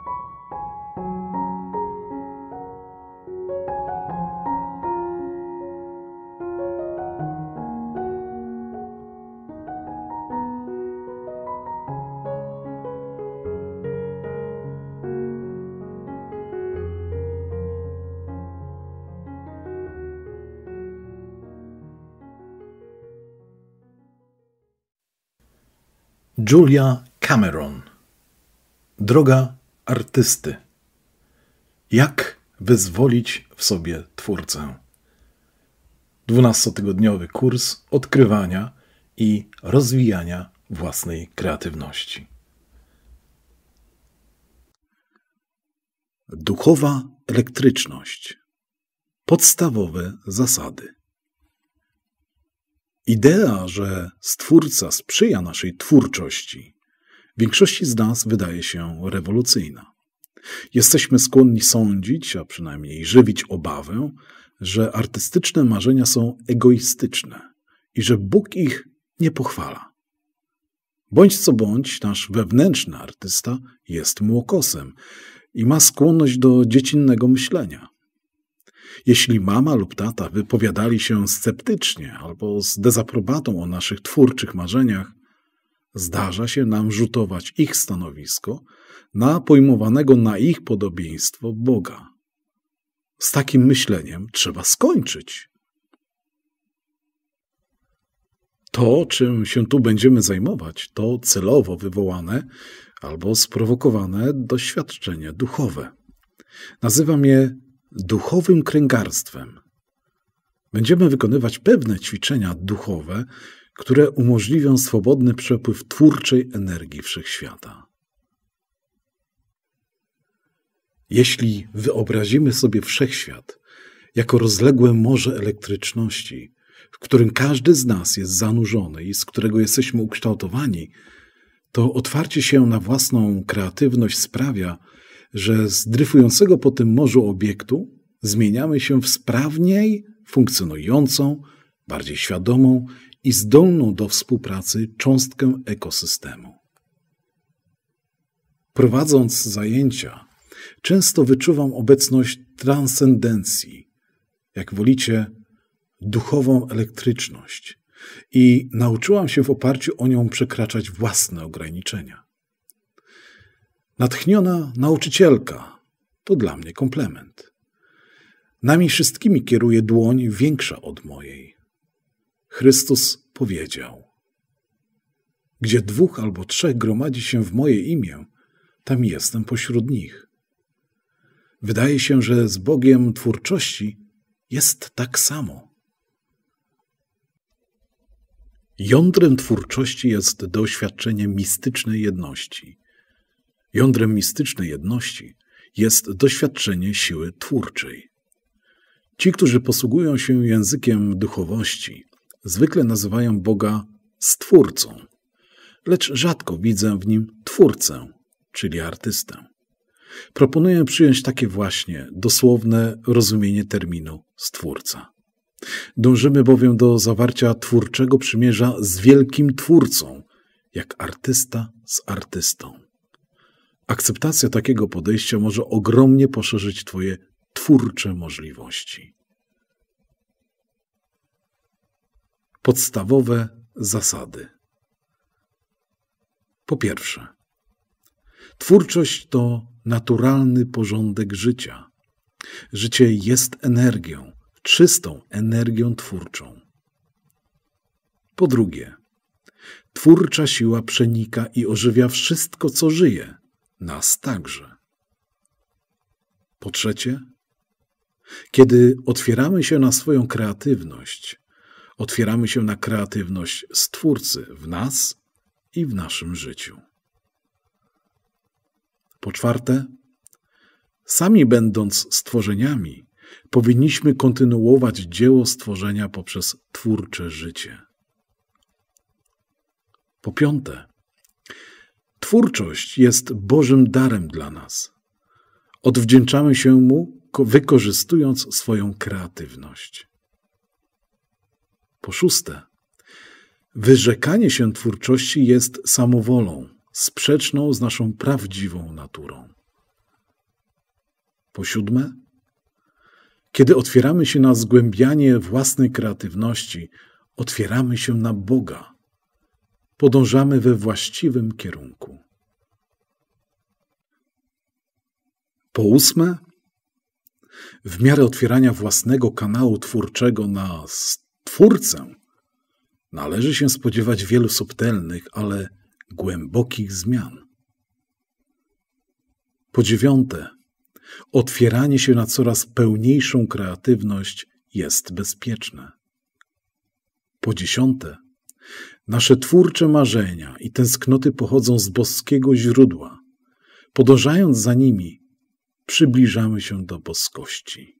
Julia Cameron. Droga artysty. Jak wyzwolić w sobie twórcę? 12-tygodniowy kurs odkrywania i rozwijania własnej kreatywności. Duchowa elektryczność. Podstawowe zasady. Idea, że Stwórca sprzyja naszej twórczości, większości z nas wydaje się rewolucyjna. Jesteśmy skłonni sądzić, a przynajmniej żywić obawę, że artystyczne marzenia są egoistyczne i że Bóg ich nie pochwala. Bądź co bądź, nasz wewnętrzny artysta jest młokosem i ma skłonność do dziecinnego myślenia. Jeśli mama lub tata wypowiadali się sceptycznie albo z dezaprobatą o naszych twórczych marzeniach, zdarza się nam rzutować ich stanowisko na pojmowanego na ich podobieństwo Boga. Z takim myśleniem trzeba skończyć. To, czym się tu będziemy zajmować, to celowo wywołane albo sprowokowane doświadczenie duchowe. Nazywam je duchowym kręgarstwem. Będziemy wykonywać pewne ćwiczenia duchowe, które umożliwią swobodny przepływ twórczej energii wszechświata. Jeśli wyobrazimy sobie wszechświat jako rozległe morze elektryczności, w którym każdy z nas jest zanurzony i z którego jesteśmy ukształtowani, to otwarcie się na własną kreatywność sprawia, że z dryfującego po tym morzu obiektu zmieniamy się w sprawniej funkcjonującą, bardziej świadomą i zdolną do współpracy cząstkę ekosystemu. Prowadząc zajęcia, często wyczuwam obecność transcendencji, jak wolicie, duchową elektryczność i nauczyłam się w oparciu o nią przekraczać własne ograniczenia. Natchniona nauczycielka to dla mnie komplement. Nami wszystkimi kieruje dłoń większa od mojej. Chrystus powiedział: gdzie 2 albo 3 gromadzi się w moje imię, tam jestem pośród nich. Wydaje się, że z Bogiem twórczości jest tak samo. Jądrem twórczości jest doświadczenie mistycznej jedności. Jądrem mistycznej jedności jest doświadczenie siły twórczej. Ci, którzy posługują się językiem duchowości, zwykle nazywają Boga Stwórcą, lecz rzadko widzę w nim Twórcę, czyli artystę. Proponuję przyjąć takie właśnie dosłowne rozumienie terminu Stwórca. Dążymy bowiem do zawarcia twórczego przymierza z wielkim Twórcą, jak artysta z artystą. Akceptacja takiego podejścia może ogromnie poszerzyć Twoje twórcze możliwości. Podstawowe zasady. Po pierwsze, twórczość to naturalny porządek życia. Życie jest energią, czystą energią twórczą. Po drugie, twórcza siła przenika i ożywia wszystko, co żyje, nas także. Po trzecie, kiedy otwieramy się na swoją kreatywność, otwieramy się na kreatywność Stwórcy w nas i w naszym życiu. Po czwarte, sami będąc stworzeniami, powinniśmy kontynuować dzieło stworzenia poprzez twórcze życie. Po piąte, twórczość jest Bożym darem dla nas. Odwdzięczamy się Mu, wykorzystując swoją kreatywność. Po szóste, wyrzekanie się twórczości jest samowolą, sprzeczną z naszą prawdziwą naturą. Po siódme, kiedy otwieramy się na zgłębianie własnej kreatywności, otwieramy się na Boga. Podążamy we właściwym kierunku. Po ósme, w miarę otwierania własnego kanału twórczego na Stwórcę, należy się spodziewać wielu subtelnych, ale głębokich zmian. Po dziewiąte, otwieranie się na coraz pełniejszą kreatywność jest bezpieczne. Po dziesiąte, nasze twórcze marzenia i tęsknoty pochodzą z boskiego źródła. Podążając za nimi, przybliżamy się do boskości.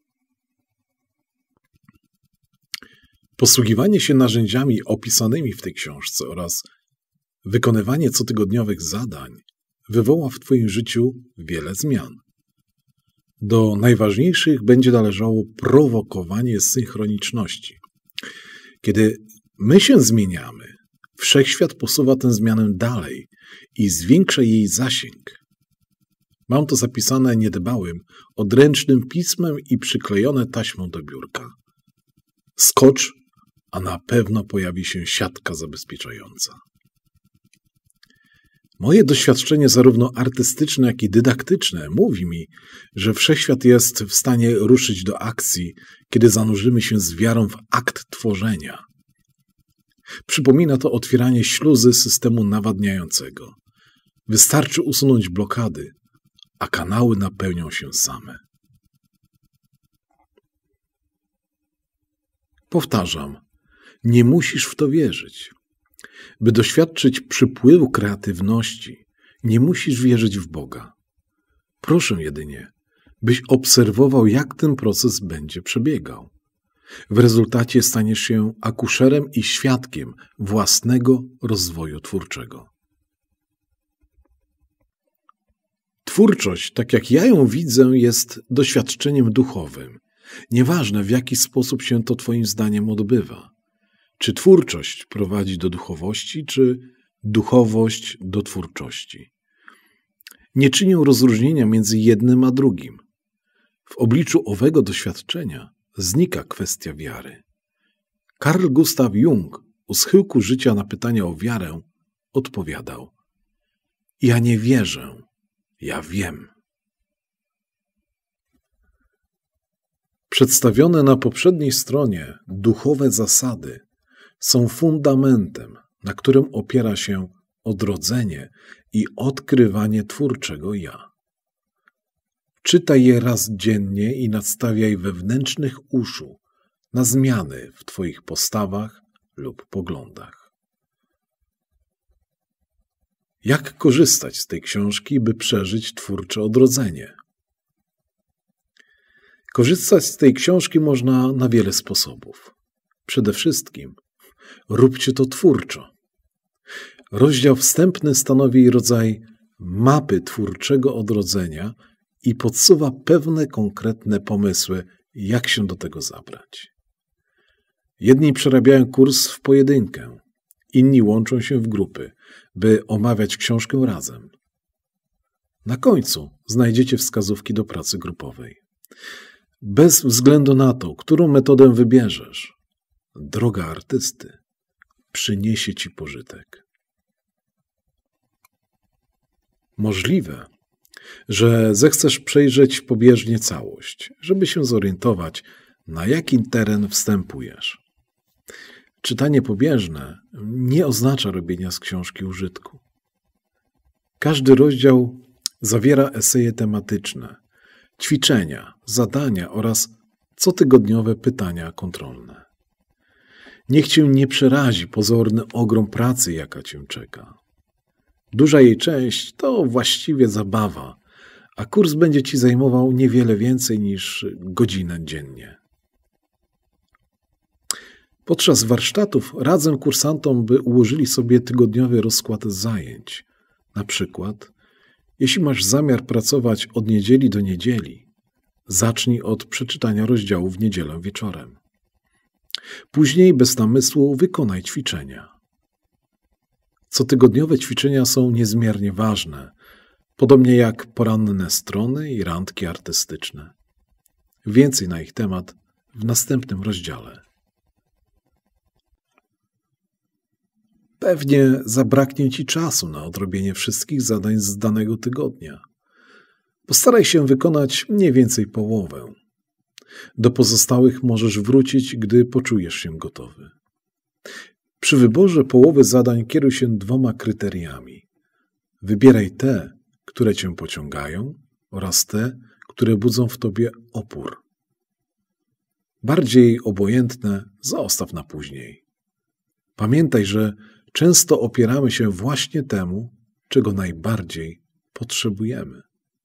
Posługiwanie się narzędziami opisanymi w tej książce oraz wykonywanie cotygodniowych zadań wywoła w Twoim życiu wiele zmian. Do najważniejszych będzie należało prowokowanie synchroniczności. Kiedy my się zmieniamy, wszechświat posuwa tę zmianę dalej i zwiększa jej zasięg. Mam to zapisane niedbałym, odręcznym pismem i przyklejone taśmą do biurka. Skocz, a na pewno pojawi się siatka zabezpieczająca. Moje doświadczenie zarówno artystyczne, jak i dydaktyczne mówi mi, że wszechświat jest w stanie ruszyć do akcji, kiedy zanurzymy się z wiarą w akt tworzenia. Przypomina to otwieranie śluzy systemu nawadniającego. Wystarczy usunąć blokady, a kanały napełnią się same. Powtarzam, nie musisz w to wierzyć. By doświadczyć przypływu kreatywności, nie musisz wierzyć w Boga. Proszę jedynie, byś obserwował, jak ten proces będzie przebiegał. W rezultacie staniesz się akuszerem i świadkiem własnego rozwoju twórczego. Twórczość, tak jak ja ją widzę, jest doświadczeniem duchowym. Nieważne, w jaki sposób się to Twoim zdaniem odbywa. Czy twórczość prowadzi do duchowości, czy duchowość do twórczości. Nie czynię rozróżnienia między jednym a drugim. W obliczu owego doświadczenia znika kwestia wiary. Carl Gustav Jung u schyłku życia na pytanie o wiarę odpowiadał: ja nie wierzę, ja wiem. Przedstawione na poprzedniej stronie duchowe zasady są fundamentem, na którym opiera się odrodzenie i odkrywanie twórczego ja. Czytaj je raz dziennie i nadstawiaj wewnętrznych uszu na zmiany w Twoich postawach lub poglądach. Jak korzystać z tej książki, by przeżyć twórcze odrodzenie? Korzystać z tej książki można na wiele sposobów. Przede wszystkim róbcie to twórczo. Rozdział wstępny stanowi rodzaj mapy twórczego odrodzenia i podsuwa pewne konkretne pomysły, jak się do tego zabrać. Jedni przerabiają kurs w pojedynkę, inni łączą się w grupy, by omawiać książkę razem. Na końcu znajdziecie wskazówki do pracy grupowej. Bez względu na to, którą metodę wybierzesz, droga artysty przyniesie ci pożytek. Możliwe, że zechcesz przejrzeć pobieżnie całość, żeby się zorientować, na jaki teren wstępujesz. Czytanie pobieżne nie oznacza robienia z książki użytku. Każdy rozdział zawiera eseje tematyczne, ćwiczenia, zadania oraz cotygodniowe pytania kontrolne. Niech cię nie przerazi pozorny ogrom pracy, jaka cię czeka. Duża jej część to właściwie zabawa, a kurs będzie ci zajmował niewiele więcej niż godzinę dziennie. Podczas warsztatów radzę kursantom, by ułożyli sobie tygodniowy rozkład zajęć. Na przykład, jeśli masz zamiar pracować od niedzieli do niedzieli, zacznij od przeczytania rozdziału w niedzielę wieczorem. Później bez namysłu wykonaj ćwiczenia. Cotygodniowe ćwiczenia są niezmiernie ważne, Podobnie jak poranne strony i randki artystyczne. Więcej na ich temat w następnym rozdziale. Pewnie zabraknie Ci czasu na odrobienie wszystkich zadań z danego tygodnia. Postaraj się wykonać mniej więcej połowę. Do pozostałych możesz wrócić, gdy poczujesz się gotowy. Przy wyborze połowy zadań kieruj się 2 kryteriami. Wybieraj te, które Cię pociągają, oraz te, które budzą w Tobie opór. Bardziej obojętne zostaw na później. Pamiętaj, że często opieramy się właśnie temu, czego najbardziej potrzebujemy.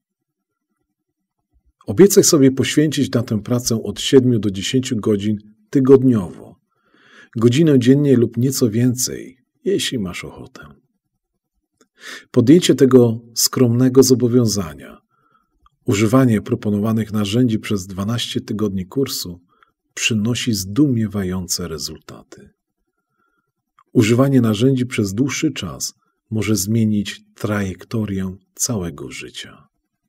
Obiecaj sobie poświęcić na tę pracę od 7 do 10 godzin tygodniowo. Godzinę dziennie lub nieco więcej, jeśli masz ochotę. Podjęcie tego skromnego zobowiązania, używanie proponowanych narzędzi przez 12 tygodni kursu przynosi zdumiewające rezultaty. Używanie narzędzi przez dłuższy czas może zmienić trajektorię całego życia.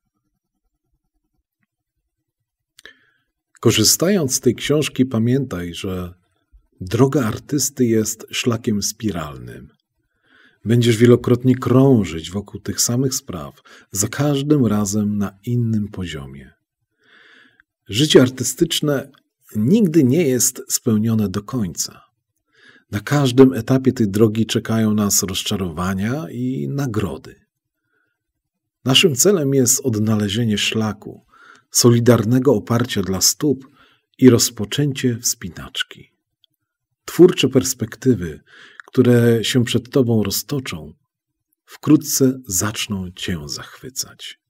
Korzystając z tej książki, pamiętaj, że droga artysty jest szlakiem spiralnym. Będziesz wielokrotnie krążyć wokół tych samych spraw, za każdym razem na innym poziomie. Życie artystyczne nigdy nie jest spełnione do końca. Na każdym etapie tej drogi czekają nas rozczarowania i nagrody. Naszym celem jest odnalezienie szlaku, solidarnego oparcia dla stóp i rozpoczęcie wspinaczki. Twórcze perspektywy, które się przed Tobą roztoczą, wkrótce zaczną Cię zachwycać.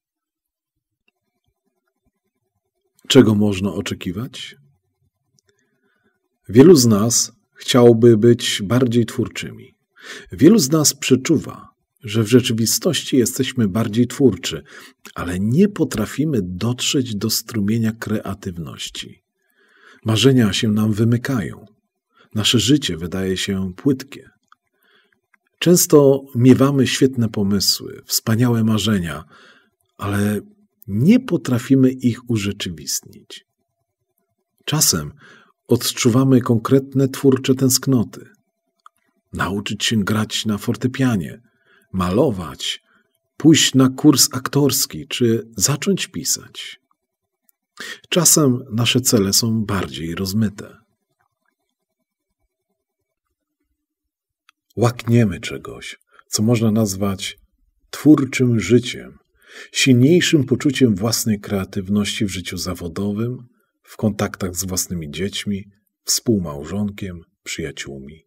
Czego można oczekiwać? Wielu z nas chciałoby być bardziej twórczymi. Wielu z nas przeczuwa, że w rzeczywistości jesteśmy bardziej twórczy, ale nie potrafimy dotrzeć do strumienia kreatywności. Marzenia się nam wymykają. Nasze życie wydaje się płytkie. Często miewamy świetne pomysły, wspaniałe marzenia, ale nie potrafimy ich urzeczywistnić. Czasem odczuwamy konkretne twórcze tęsknoty. Nauczyć się grać na fortepianie, malować, pójść na kurs aktorski czy zacząć pisać. Czasem nasze cele są bardziej rozmyte. Łakniemy czegoś, co można nazwać twórczym życiem, silniejszym poczuciem własnej kreatywności w życiu zawodowym, w kontaktach z własnymi dziećmi, współmałżonkiem, przyjaciółmi.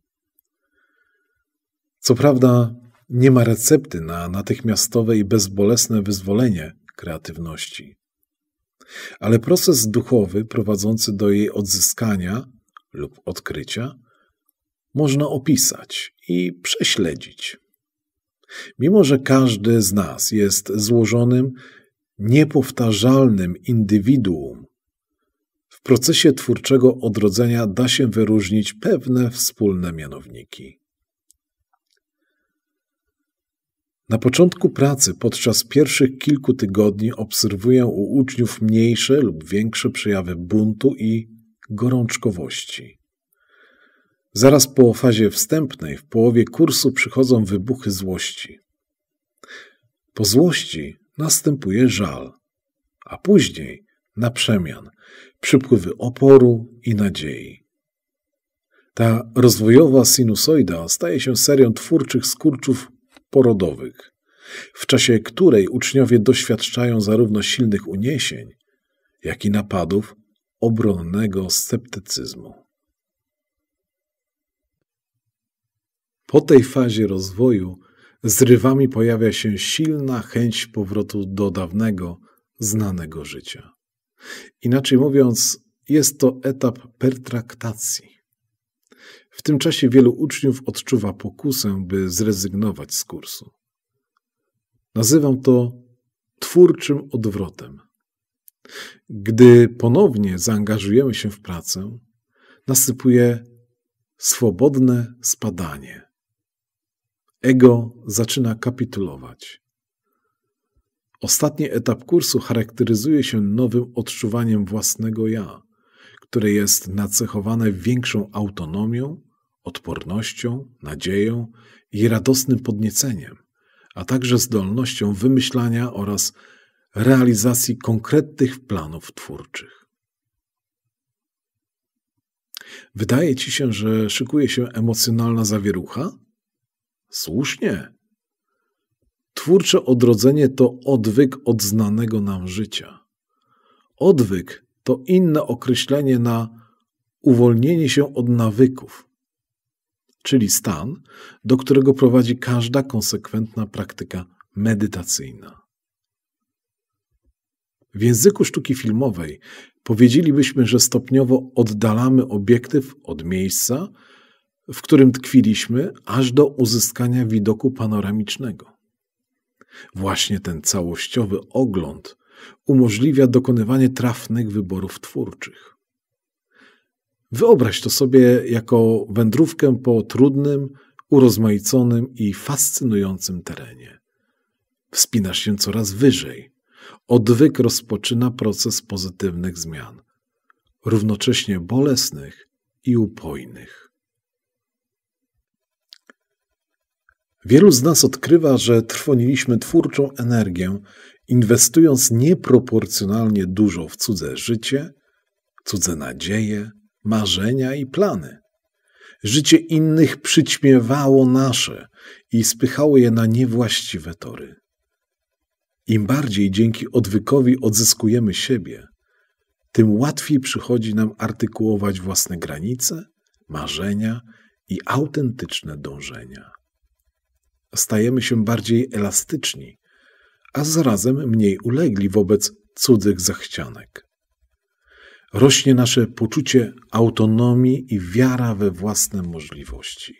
Co prawda, nie ma recepty na natychmiastowe i bezbolesne wyzwolenie kreatywności, ale proces duchowy prowadzący do jej odzyskania lub odkrycia można opisać i prześledzić. Mimo że każdy z nas jest złożonym, niepowtarzalnym indywiduum, w procesie twórczego odrodzenia da się wyróżnić pewne wspólne mianowniki. Na początku pracy, podczas pierwszych kilku tygodni, obserwuję u uczniów mniejsze lub większe przejawy buntu i gorączkowości. Zaraz po fazie wstępnej, w połowie kursu, przychodzą wybuchy złości. Po złości następuje żal, a później, na przemian, przypływy oporu i nadziei. Ta rozwojowa sinusoida staje się serią twórczych skurczów porodowych, w czasie której uczniowie doświadczają zarówno silnych uniesień, jak i napadów obronnego sceptycyzmu. Po tej fazie rozwoju z rywami pojawia się silna chęć powrotu do dawnego, znanego życia. Inaczej mówiąc, jest to etap pertraktacji. W tym czasie wielu uczniów odczuwa pokusę, by zrezygnować z kursu. Nazywam to twórczym odwrotem. Gdy ponownie zaangażujemy się w pracę, następuje swobodne spadanie. Ego zaczyna kapitulować. Ostatni etap kursu charakteryzuje się nowym odczuwaniem własnego ja, które jest nacechowane większą autonomią, odpornością, nadzieją i radosnym podnieceniem, a także zdolnością wymyślania oraz realizacji konkretnych planów twórczych. Wydaje ci się, że szykuje się emocjonalna zawierucha? Słusznie. Twórcze odrodzenie to odwyk od znanego nam życia. Odwyk to inne określenie na uwolnienie się od nawyków, czyli stan, do którego prowadzi każda konsekwentna praktyka medytacyjna. W języku sztuki filmowej powiedzielibyśmy, że stopniowo oddalamy obiektyw od miejsca, w którym tkwiliśmy, aż do uzyskania widoku panoramicznego. Właśnie ten całościowy ogląd umożliwia dokonywanie trafnych wyborów twórczych. Wyobraź to sobie jako wędrówkę po trudnym, urozmaiconym i fascynującym terenie. Wspinasz się coraz wyżej. Odwyk rozpoczyna proces pozytywnych zmian, równocześnie bolesnych i upojnych. Wielu z nas odkrywa, że trwoniliśmy twórczą energię, inwestując nieproporcjonalnie dużo w cudze życie, cudze nadzieje, marzenia i plany. Życie innych przyćmiewało nasze i spychało je na niewłaściwe tory. Im bardziej dzięki odwykowi odzyskujemy siebie, tym łatwiej przychodzi nam artykułować własne granice, marzenia i autentyczne dążenia. Stajemy się bardziej elastyczni, a zarazem mniej ulegli wobec cudzych zachcianek. Rośnie nasze poczucie autonomii i wiara we własne możliwości.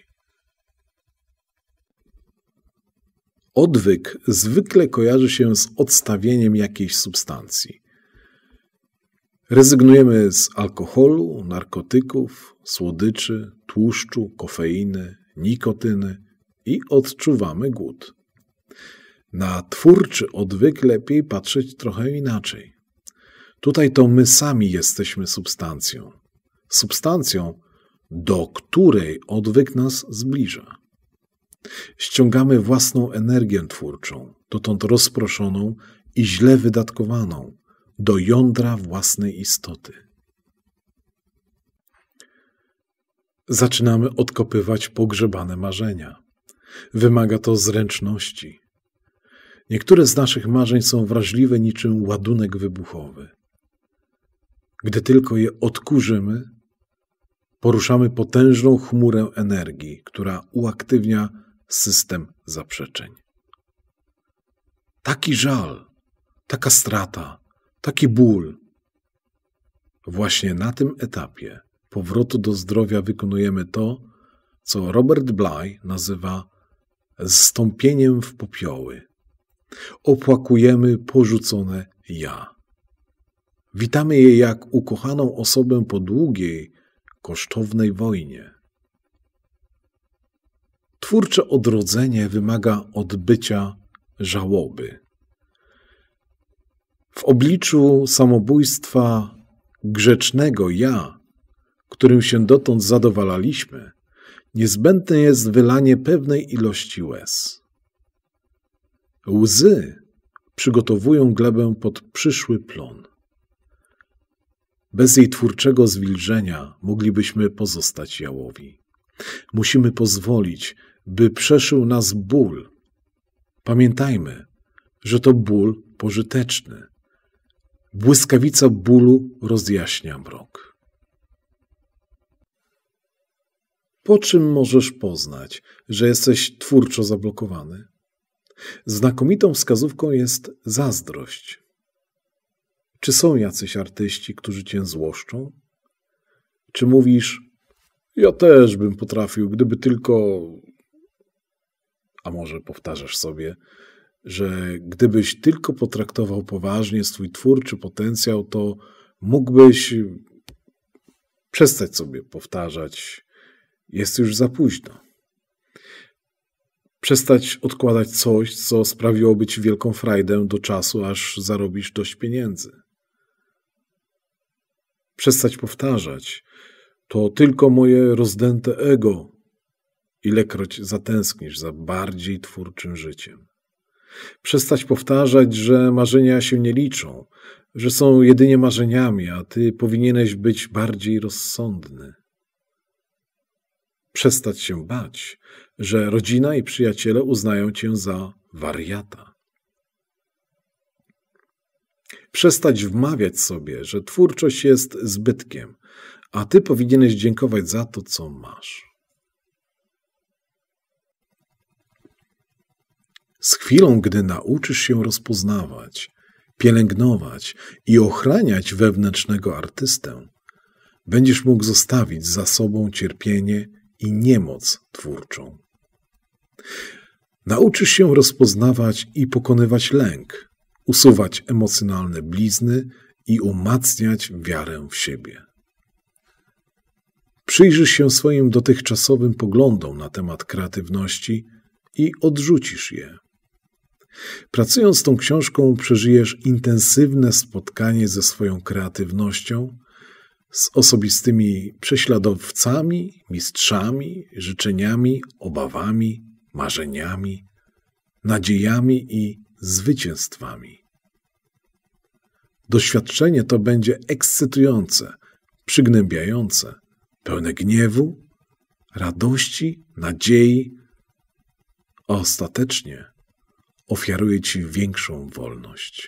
Odwyk zwykle kojarzy się z odstawieniem jakiejś substancji. Rezygnujemy z alkoholu, narkotyków, słodyczy, tłuszczu, kofeiny, nikotyny i odczuwamy głód. Na twórczy odwyk lepiej patrzeć trochę inaczej. Tutaj to my sami jesteśmy substancją. Substancją, do której odwyk nas zbliża. Ściągamy własną energię twórczą, dotąd rozproszoną i źle wydatkowaną, do jądra własnej istoty. Zaczynamy odkopywać pogrzebane marzenia. Wymaga to zręczności. Niektóre z naszych marzeń są wrażliwe niczym ładunek wybuchowy. Gdy tylko je odkurzymy, poruszamy potężną chmurę energii, która uaktywnia system zaprzeczeń. Taki żal, taka strata, taki ból. Właśnie na tym etapie powrotu do zdrowia wykonujemy to, co Robert Bly nazywa zstąpieniem w popioły. Opłakujemy porzucone ja. Witamy je jak ukochaną osobę po długiej, kosztownej wojnie. Twórcze odrodzenie wymaga odbycia żałoby. W obliczu samobójstwa grzecznego ja, którym się dotąd zadowalaliśmy, niezbędne jest wylanie pewnej ilości łez. Łzy przygotowują glebę pod przyszły plon. Bez jej twórczego zwilżenia moglibyśmy pozostać jałowi. Musimy pozwolić, by przeszył nas ból. Pamiętajmy, że to ból pożyteczny. Błyskawica bólu rozjaśnia mrok. Po czym możesz poznać, że jesteś twórczo zablokowany? Znakomitą wskazówką jest zazdrość. Czy są jacyś artyści, którzy cię złoszczą? Czy mówisz, ja też bym potrafił, gdyby tylko... A może powtarzasz sobie, że gdybyś tylko potraktował poważnie swój twórczy potencjał, to mógłbyś przestać sobie powtarzać, jest już za późno. Przestać odkładać coś, co sprawiłoby ci wielką frajdę do czasu, aż zarobisz dość pieniędzy. Przestać powtarzać: to tylko moje rozdęte ego, ilekroć zatęsknisz za bardziej twórczym życiem. Przestać powtarzać, że marzenia się nie liczą, że są jedynie marzeniami, a ty powinieneś być bardziej rozsądny. Przestać się bać, że rodzina i przyjaciele uznają cię za wariata. Przestać wmawiać sobie, że twórczość jest zbytkiem, a ty powinieneś dziękować za to, co masz. Z chwilą, gdy nauczysz się rozpoznawać, pielęgnować i ochraniać wewnętrznego artystę, będziesz mógł zostawić za sobą cierpienie i niemoc twórczą. Nauczysz się rozpoznawać i pokonywać lęk, usuwać emocjonalne blizny i umacniać wiarę w siebie. Przyjrzysz się swoim dotychczasowym poglądom na temat kreatywności i odrzucisz je. Pracując z tą książką, przeżyjesz intensywne spotkanie ze swoją kreatywnością, z osobistymi prześladowcami, mistrzami, życzeniami, obawami, marzeniami, nadziejami i zwycięstwami. Doświadczenie to będzie ekscytujące, przygnębiające, pełne gniewu, radości, nadziei, a ostatecznie ofiaruje ci większą wolność.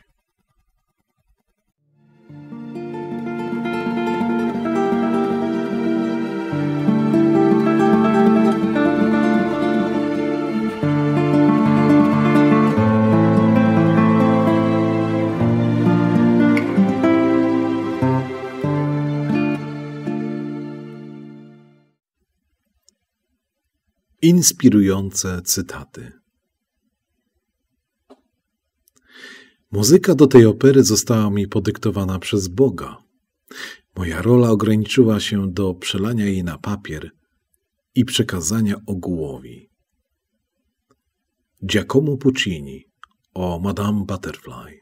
Inspirujące cytaty. Muzyka do tej opery została mi podyktowana przez Boga. Moja rola ograniczyła się do przelania jej na papier i przekazania ogółowi. Giacomo Puccini o Madame Butterfly.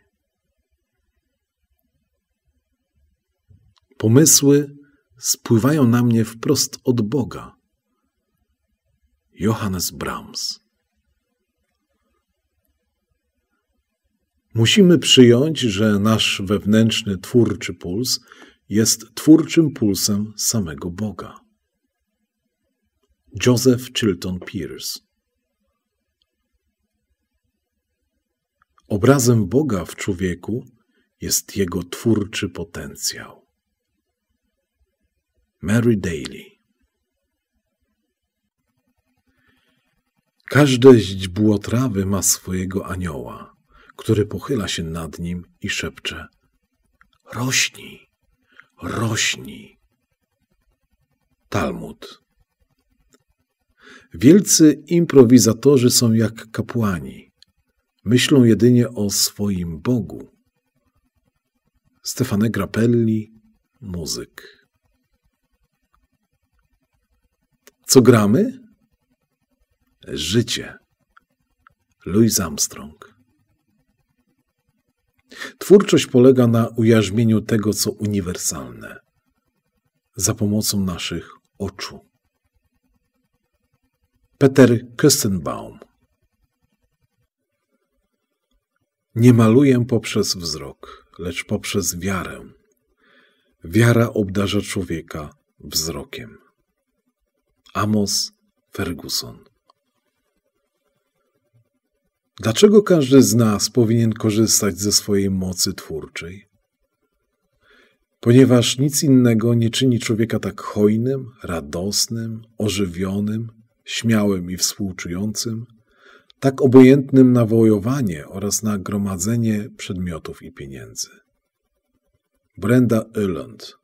Pomysły spływają na mnie wprost od Boga. Johannes Brahms. Musimy przyjąć, że nasz wewnętrzny twórczy puls jest twórczym pulsem samego Boga. Joseph Chilton Pearce. Obrazem Boga w człowieku jest jego twórczy potencjał. Mary Daly. Każde źdźbło trawy ma swojego anioła, który pochyla się nad nim i szepcze: rośnij, rośnij. Talmud. Wielcy improwizatorzy są jak kapłani. Myślą jedynie o swoim Bogu. Stefano Grappelli, muzyk. Co gramy? Życie. Louis Armstrong. Twórczość polega na ujarzmieniu tego, co uniwersalne, za pomocą naszych oczu. Peter Köstenbaum. Nie maluję poprzez wzrok, lecz poprzez wiarę. Wiara obdarza człowieka wzrokiem. Amos Ferguson. Dlaczego każdy z nas powinien korzystać ze swojej mocy twórczej? Ponieważ nic innego nie czyni człowieka tak hojnym, radosnym, ożywionym, śmiałym i współczującym, tak obojętnym na wojowanie oraz na gromadzenie przedmiotów i pieniędzy. Brenda Irland.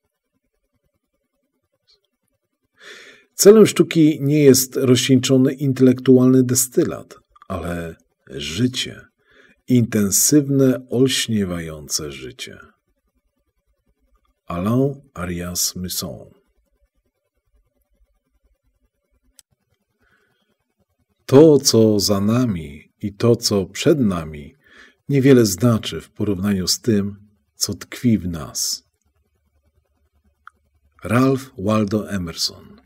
Celem sztuki nie jest rozcieńczony intelektualny destylat, ale życie, intensywne, olśniewające życie. Alain Arias-Musson. To, co za nami i to, co przed nami, niewiele znaczy w porównaniu z tym, co tkwi w nas. Ralph Waldo Emerson.